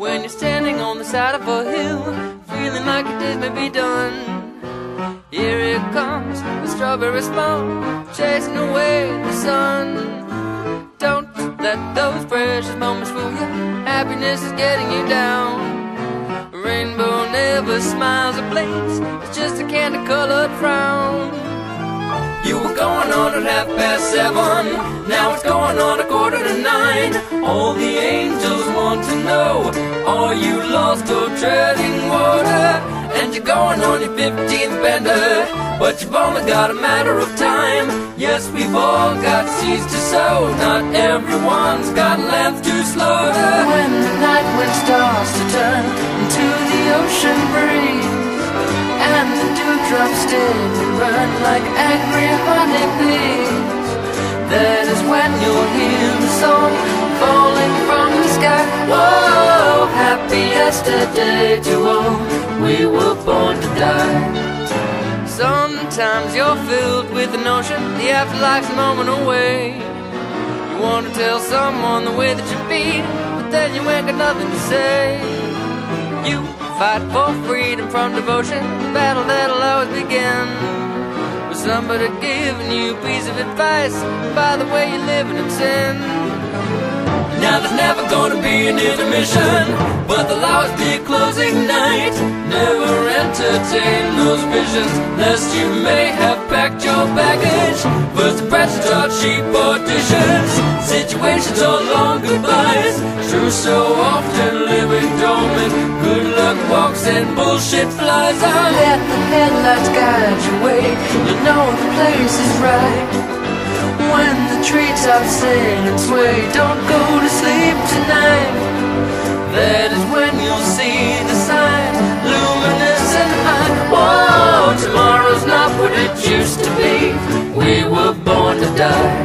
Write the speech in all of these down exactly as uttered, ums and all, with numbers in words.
when you're standing on the side of a hill, feeling like your days may be done. Here it comes, the strawberry spawn, chasing away the sun. Don't let those precious moments fool you, happiness is getting you down. A rainbow never smiles or blinks, it's just a candy-colored frown. You were going on at half past seven, now it's going on a quarter to nine. All the angels want to know, are you lost or treading water? And you're going on your fifteenth bender, but you've only got a matter of time. Yes, we've all got seeds to sow, not everyone's got lambs to slaughter. When the night wind starts to turn into the ocean breeze, and the dewdrops steadily run like angry honeybees, that is when you'll hear the song falling from the sky. Whoa, happy yesterday to all, we were born to die. Sometimes you're filled with the notion the afterlife's a moment away. You want to tell someone the way that you feel, but then you ain't got nothing to say. You fight for freedom from devotion, a battle that'll always begin with somebody giving you a piece of advice by the way you're living in sin. Now there's never gonna be an intermission, but there'll always be a closing night. Never entertain those visions, lest you may have packed your baggage. First impressions are cheap auditions, situations are long goodbyes. True, so often living dormant, good luck walks and bullshit flies on. Let the headlights guide your way, you know the place is right. When the treetops sing and sway, don't go to sleep tonight. That is when you'll see the sign, luminous and high. Whoa, tomorrow's not what it used to be, we were born to die.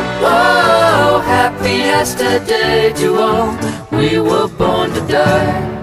Whoa, happy yesterday to all, we were born to die.